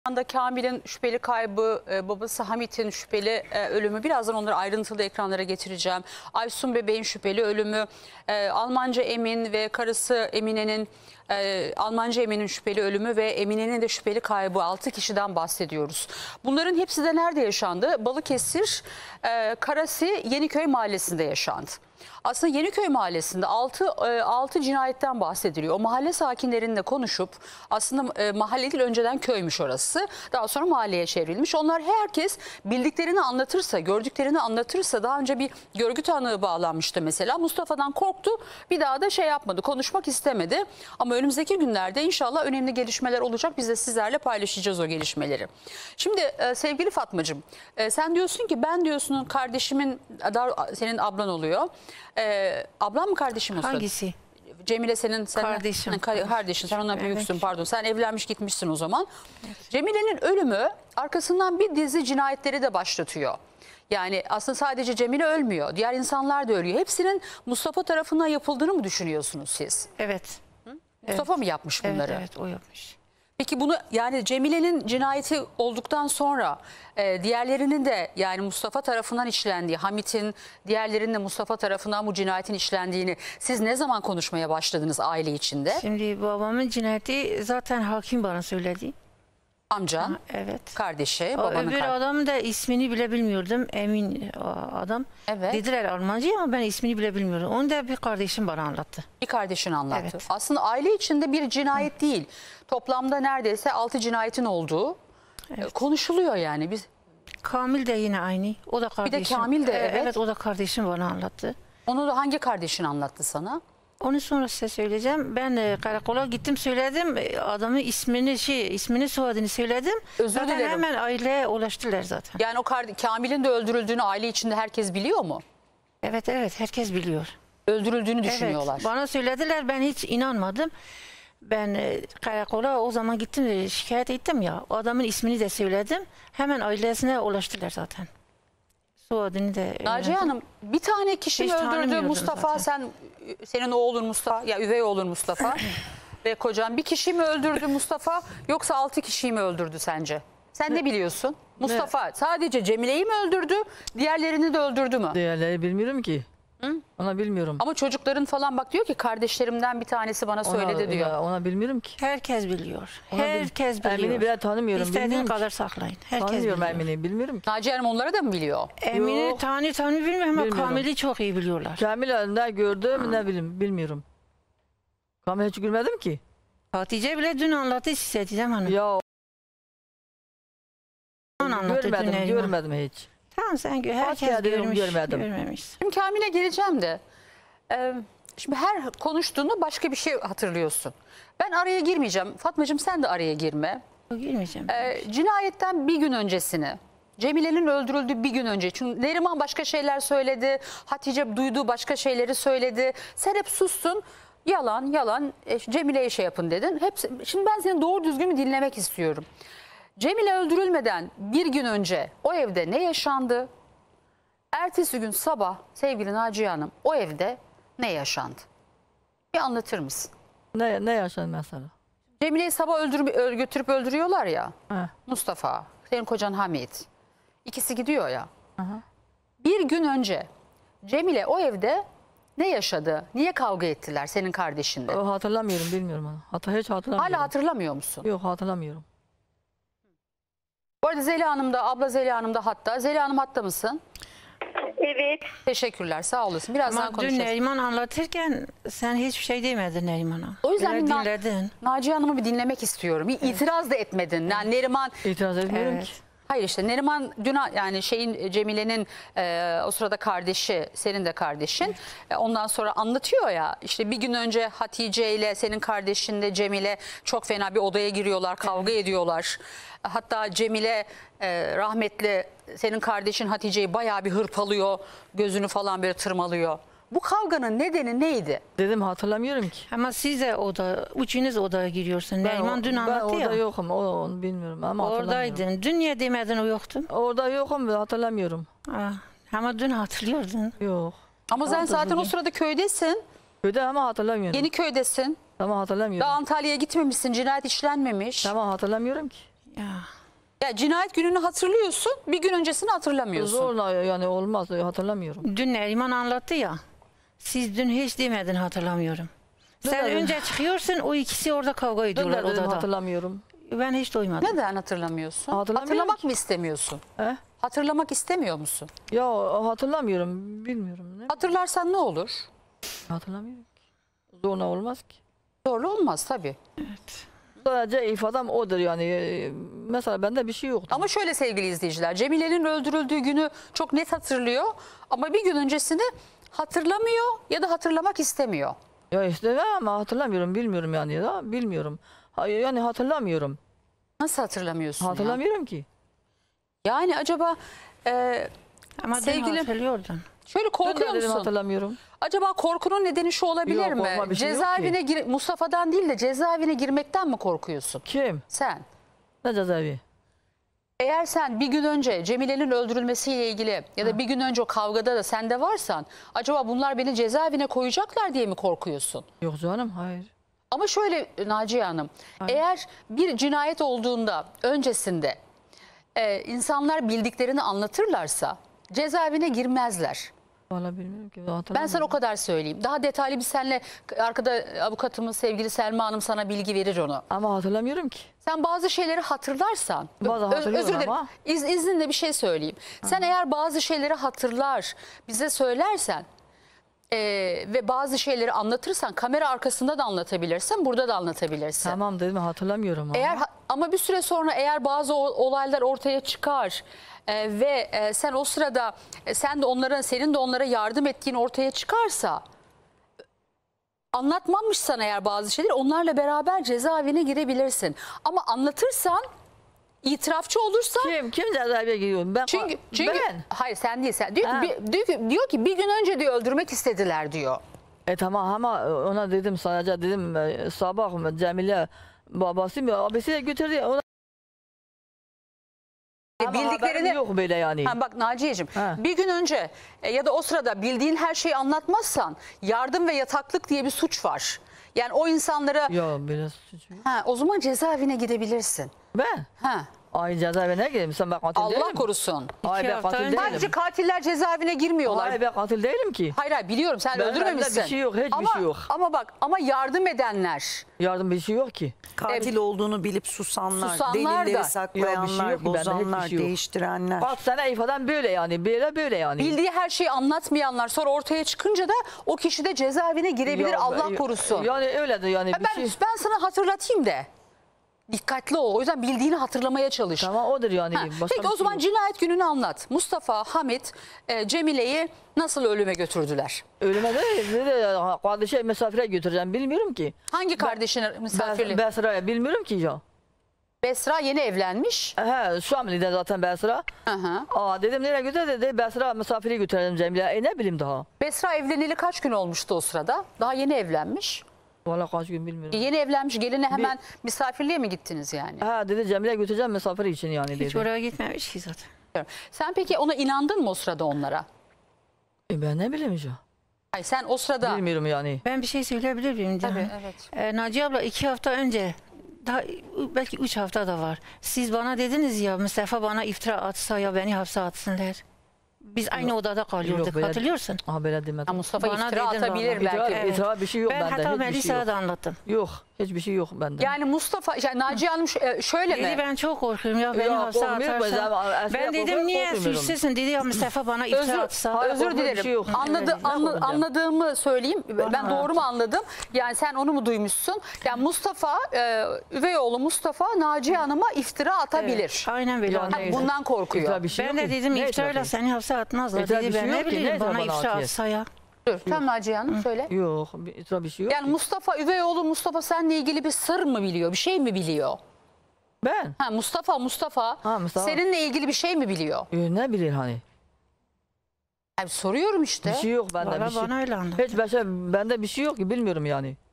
Anda Kamil'in şüpheli kaybı, babası Hamit'in şüpheli ölümü, birazdan onları ayrıntılı ekranlara getireceğim. Aysun bebeğin şüpheli ölümü, Almanca Emin ve karısı Emine'nin, Almanca Emin'in şüpheli ölümü ve Emine'nin de şüpheli kaybı, 6 kişiden bahsediyoruz. Bunların hepsi de nerede yaşandı? Balıkesir, Karasi, Yeniköy mahallesinde yaşandı. Aslında Yeniköy mahallesinde 6 cinayetten bahsediliyor. O mahalle sakinlerinle konuşup, aslında mahalle değil, önceden köymüş orası. Daha sonra mahalleye çevrilmiş. Onlar herkes bildiklerini anlatırsa, gördüklerini anlatırsa, daha önce bir görgü tanığı bağlanmıştı mesela. Mustafa'dan korktu. Bir daha da şey yapmadı, konuşmak istemedi. Ama önümüzdeki günlerde inşallah önemli gelişmeler olacak. Biz de sizlerle paylaşacağız o gelişmeleri. Şimdi sevgili Fatmacığım, sen diyorsun ki ben diyorsun kardeşimin, senin ablan oluyor. Ablan mı kardeşim o sırada? Hangisi? Cemile senin kardeşim. Kardeşin, sen ona büyüksün, Evet. pardon. Sen evlenmiş gitmişsin o zaman. Evet. Cemile'nin ölümü arkasından bir dizi cinayetleri de başlatıyor. Yani aslında sadece Cemile ölmüyor. Diğer insanlar da ölüyor. Hepsinin Mustafa tarafından yapıldığını mı düşünüyorsunuz siz? Evet. Mustafa mı yapmış bunları? Evet, o yapmış. Peki bunu, yani Cemile'nin cinayeti olduktan sonra diğerlerinin de, yani Mustafa tarafından işlendiği, Hamit'in, diğerlerinin de Mustafa tarafından bu cinayetin işlendiğini siz ne zaman konuşmaya başladınız aile içinde? Şimdi babamın cinayeti zaten hakim bana söyledi. Amcan, Evet. kardeşi, O babanın öbür kardeşi. adam da ismini bile bilmiyordum. Emin adam. Evet. Dediler Almancı ama ben ismini bile bilmiyordum. Onu da bir kardeşim bana anlattı. Bir kardeşin anlattı. Evet. Aslında aile içinde bir cinayet değil. Toplamda neredeyse 6 cinayetin olduğu konuşuluyor yani. Biz Kamil de yine aynı. O da kardeşim. Kamil de, evet. Evet, o da kardeşim bana anlattı. onu da hangi kardeşin anlattı sana? Onu sonra size söyleyeceğim. Ben karakola gittim, söyledim. Adamın ismini soyadını söyledim. Özür zaten dilerim. hemen aileye ulaştılar zaten. Yani o Kamil'in de öldürüldüğünü aile içinde herkes biliyor mu? Evet, herkes biliyor. Öldürüldüğünü düşünüyorlar. Evet, bana söylediler, ben hiç inanmadım. Ben karakola o zaman gittim, şikayet ettim ya. O adamın ismini de söyledim. Hemen ailesine ulaştılar zaten. Soyadını da. Naciye Hanım, bir tane kişi Hiç mi öldürdü tanımıyordum Mustafa? Senin oğlun Mustafa, ya üvey oğlun Mustafa ve kocan bir kişi mi öldürdü Mustafa, yoksa 6 kişiyi mi öldürdü sence? Sen ne biliyorsun? Mustafa sadece Cemile'yi mi öldürdü, diğerlerini de öldürdü mü? Diğerleri bilmiyorum ki. Ona bilmiyorum. Ama çocukların falan bak diyor ki kardeşlerimden bir tanesi bana söyledi diyor. Ona bilmiyorum ki. Herkes biliyor. Herkes biliyor. Emin'i bile tanımıyorum. İstediğin bilmiyorum kadar ki. saklayın. Herkes Tanımıyorum biliyor. Emin'i, bilmiyorum ki. Naciye Hanım onları da mı biliyor? Emin'i Yok. tanı bilmiyorum ama Bilmiyorum. Kamil'i çok iyi biliyorlar. Kamil'i ne gördüm ne bilmiyorum. Kamil'i hiç görmedim ki. Hatice bile dün anlattı size Didem Hanım. Ya Onu anlattı dün Neriman. görmedim hiç. Tamam, sen herkes diyorum, görmedim. görmemiş. Şimdi Kamil'e geleceğim de. Şimdi her konuştuğunda başka bir şey hatırlıyorsun. Ben araya girmeyeceğim. Fatmacığım sen de araya girme. Girmeyeceğim. Cinayetten bir gün öncesini, Cemile'nin öldürüldüğü bir gün önce. Çünkü Neriman başka şeyler söyledi. Hatice duyduğu başka şeyleri söyledi. Sen hep sustun. Yalan. Cemile'ye şey yapın dedin. Şimdi ben seni doğru düzgün dinlemek istiyorum. Cemile öldürülmeden bir gün önce o evde ne yaşandı? Ertesi gün sabah sevgili Naciye Hanım o evde ne yaşandı? Bir anlatır mısın? Ne yaşadın mesela? Cemile'yi sabah götürüp öldürüyorlar ya. He. Mustafa, senin kocan Hamit. İkisi gidiyor ya. Aha. Bir gün önce Cemile o evde ne yaşadı? Niye kavga ettiler senin kardeşinle? O hatırlamıyorum, bilmiyorum onu. Hiç hatırlamıyorum. Hala hatırlamıyor musun? Yok, hatırlamıyorum. Bu arada Zeliha Hanım da, abla Zeliha Hanım da hatta. Zeliha Hanım hatta mısın? Evet. Teşekkürler, sağ olasın. Birazdan Ama dün konuşacağız. Neriman anlatırken sen hiçbir şey demedin Neriman'a. O yüzden Böyle bir dinledin. Naciye Hanım'ı bir dinlemek istiyorum. Bir itiraz da etmedin. Yani Neriman, İtiraz etmiyorum Evet. ki. hayır işte Neriman dün, yani Cemile'nin o sırada kardeşi, senin de kardeşin. Ondan sonra anlatıyor ya, işte bir gün önce Hatice ile senin kardeşin de Cemile çok fena bir odaya giriyorlar, kavga ediyorlar. Hatta Cemile rahmetli senin kardeşin Hatice'yi bayağı bir hırpalıyor, gözünü falan böyle tırmalıyor. Bu kavganın nedeni neydi? Dedim hatırlamıyorum ki. Ama siz de üçünüz odaya giriyorsun. Neriman dün anlattı ben ya. orada yokum, onu bilmiyorum ama hatırlamıyorum. Oradaydın. Dün niye demedin o yoktun? Orada yokum ve hatırlamıyorum. Ama dün hatırlıyordun. Yok. Ama sen Oldu zaten o bugün. sırada köydesin, Köyde ama hatırlamıyorum. Yeniköy'desin. Tamam, hatırlamıyorum. Daha Antalya'ya gitmemişsin, cinayet işlenmemiş. Tamam, hatırlamıyorum ki. Ya. Ya cinayet gününü hatırlıyorsun, bir gün öncesini hatırlamıyorsun. Zorla yani olmaz, hatırlamıyorum. Dün Neriman anlattı ya. Siz dün hiç demedin hatırlamıyorum. Sen dedim? önce çıkıyorsun, o ikisi orada kavga Ben ediyorlar de dedim odada. hatırlamıyorum. Ben hiç duymadım. Neden hatırlamıyorsun? Hatırlamıyorum Hatırlamak ki. mı istemiyorsun? He? Hatırlamak istemiyor musun? Ya hatırlamıyorum, bilmiyorum. Ne? Hatırlarsan ne olur? Hatırlamıyorum ki. Zorla olmaz ki. Doğru olmaz tabii. Sadece ifadem odur yani. Mesela bende bir şey yoktu. Ama şöyle sevgili izleyiciler, Cemile'nin öldürüldüğü günü çok net hatırlıyor ama bir gün öncesini hatırlamıyor ya da hatırlamak istemiyor. Ya işte ama hatırlamıyorum, bilmiyorum yani ya, bilmiyorum. Yani hatırlamıyorum. Nasıl hatırlamıyorsun ya? Hatırlamıyorum ki. Yani acaba Ama dün sevgilim- hatırlıyordun. şöyle Dün korkuyor de dedim musun? hatırlamıyorum. Acaba korkunun nedeni şu olabilir Yok, mi? korkma bir şey yok Cezaevine Mustafa'dan değil de cezaevine girmekten mi korkuyorsun? Kim? Sen. Ne cezaevi? Eğer sen bir gün önce Cemile'nin öldürülmesiyle ilgili ya da bir gün önce o kavgada da sen de varsan acaba bunlar beni cezaevine koyacaklar diye mi korkuyorsun? Yok canım, hayır. Ama şöyle Naciye Hanım, eğer bir cinayet olduğunda öncesinde insanlar bildiklerini anlatırlarsa cezaevine girmezler. Vallahi bilmiyorum ki. Ben sana o kadar söyleyeyim. Daha detaylı bir senle arkada avukatımız sevgili Selma Hanım sana bilgi verir onu. Ama hatırlamıyorum ki. Sen bazı şeyleri hatırlarsan, Bazı hatırlıyorum özür dilerim, ama. izninle bir şey söyleyeyim. Sen eğer bazı şeyleri hatırlar, bize söylersen ve bazı şeyleri anlatırsan, kamera arkasında da anlatabilirsin, burada da anlatabilirsin. Tamam dedim, hatırlamıyorum ama. Ama bir süre sonra eğer bazı olaylar ortaya çıkar ve sen o sırada senin de onlara yardım ettiğin ortaya çıkarsa, anlatmamışsan eğer bazı şeyleri onlarla beraber cezaevine girebilirsin. Ama anlatırsan, itirafçı olursan Kim cezaevine giriyor? Ben. çünkü Ben. hayır sen değil sen. Diyor Ha. ki, diyor ki bir gün önce diyor öldürmek istediler diyor. Tamam ama ona dedim, sadece dedim sabah Cemile babası mı abisi de götürdü. Ona ama bildiklerini haberim yok böyle yani. Ha, bak Naciye'cim Ha. bir gün önce ya da o sırada bildiğin her şeyi anlatmazsan yardım ve yataklık diye bir suç var. Yani o insanlara Ya biraz suç yok. o zaman cezaevine gidebilirsin. Ben? Ha. Ay cezaevine gireyim, sen ben katil Allah değilim. korusun. Ay ben hafta katil önce- Sadece değilim. katiller cezaevine girmiyorlar. Ay ben katil değilim ki. Hayır biliyorum sen Bende öldürmemişsin. bir şey yok, hiçbir ama, şey yok. Ama bak yardım edenler. Yardım bir şey yok ki. Katil olduğunu bilip susanlar, Susanlar delilleri da. Yok, bir saklayanlar, şey yok ki, bende hiçbir bozanlar, şey yok. değiştirenler. Bak sana ifadem böyle yani, böyle yani. Bildiği her şeyi anlatmayanlar sonra ortaya çıkınca da o kişi de cezaevine girebilir Ya, Allah korusun. Yani öyle de yani bir şey. Ben sana hatırlatayım de. Dikkatli ol. O yüzden bildiğini hatırlamaya çalış. Tamam odur yani. Ha, Başka peki bir o şey zaman yok. cinayet gününü anlat. Mustafa, Hamit, Cemile'yi nasıl ölüme götürdüler? Ölüme de kardeşe misafire götüreceğim, bilmiyorum ki. Hangi kardeşini misafirli? Besra'ya bilmiyorum ki ya. Besra yeni evlenmiş. He, Şamlı'da zaten Besra. Hı hı. Dedim nereye götür dedi. Besra misafiri götürelim Cemile. Ne bileyim daha. Besra evleneli kaç gün olmuştu o sırada? Daha yeni evlenmiş. Vallahi kaç gün bilmiyorum. Yeni evlenmiş. Geline hemen misafirliğe mi gittiniz yani? Dedi Cemile götüreceğim misafir için yani Hiç dedi. oraya gitmemiş ki zaten. Sen peki ona inandın mı o sırada onlara? Ben ne bileyim ya. Ay sen o sırada... Bilmiyorum yani. Ben bir şey söyleyebilir miyim? Tabii, Canım? evet. Naciye abla 2 hafta önce, daha belki 3 hafta da var. Siz bana dediniz ya Mustafa bana iftira atsa ya beni hapse atsınlar. Biz aynı odada kalıyorduk, böyle- hatırlıyorsun? Böyle Ha, demedim. Mustafa Bana iftira dedin atabilir vallahi. belki. Evet. İtiraf bir şey yok Ben bende. hatta Hiçbir şey Melisa'ya yok. da anlattım. Yok. Hiçbir şey yok bende. Yani Mustafa, yani Naciye Hanım şöyle Dedi mi? ben çok korkuyorum ya beni Ya, hapse korkmuyorum ben, atarsan. aslında Ben dedim korkuyorum, niye korkmuyorum. suçsuzsun dedi ya Mustafa bana iftira atsa. Hayır, Özür korkma, bir dilerim. şey yok. Anladığımı söyleyeyim. Ben doğru mu anladım? Yani sen onu mu duymuşsun? Yani Mustafa, üvey oğlu Mustafa Naciye Hanım'a iftira atabilir. Aynen böyle Yani anladım. neyse. Bundan korkuyor. İftira bir şey Ben yok de ki. dedim Ne iftirayla itirafı? seni hapse atmazlar İtiraf dedi. bir şey Ben yok ne ki, bileyim neyse bana bana iftira atıyor. atsa ya. Dur, tamam Naciye Hanım söyle. Yok. İtiraf bir şey yok. Yani Mustafa, üvey oğlu Mustafa seninle ilgili bir sır mı biliyor? Bir şey mi biliyor? Ben? Ha Mustafa Ha, Mustafa. seninle ilgili bir şey mi biliyor? Ne bilir hani? Yani soruyorum işte. Bir şey yok bende. Valla Bir şey. bana öyle anlattı. Hiç bende bir şey yok ki, bilmiyorum yani.